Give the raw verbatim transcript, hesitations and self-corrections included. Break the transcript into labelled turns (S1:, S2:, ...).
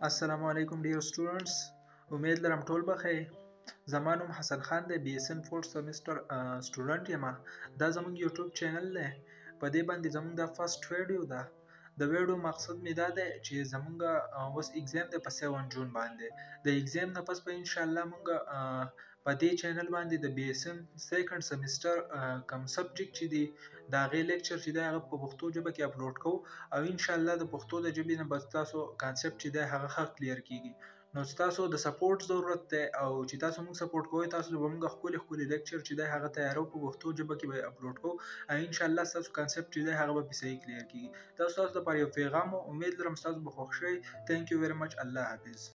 S1: Assalamu.u.alikum dear students. امید لرم ټول بخیر. زما نوم حسن خان دی. بی اس ان فورث سمستر سټوډنټ یم. دا زموږ یوټیوب چینل دی. په دې باندې زموږ دا فرست ویډیو ده. د ویډیو مقصد می دا دی چې زموږ اوس ایگزام دی په سیون جون باندې. د ایگزام نه پس به ان شاء الله موږ په دې چینل باندې د بی اس ان سیکنډ سمستر کم سبجیکټ چې دی دا غي لیکچر چې دا هغه په پښتو ژبه کې اپلوډ کوو او ان شاء الله د پښتو د ژبې نه بس تاسو کانسپټ چې دا هغه ښه کلیر کیږي. نو تاسو د سپورټ ضرورت دی او چې تاسو موږ سپورټ کوئ تاسو به موږ خپل خپل لیکچر چې دا هغه تیارو په پښتو ژبه کې به اپلوډ کوو او ان شاء الله تاسو کانسپټ چې دا هغه به صحیح کلیر کیږي. تاسو تاسو لپاره یو پیغام او امید لرم تاسو به خوښ شئ. ثانک یو ویری مچ. الله حافظ.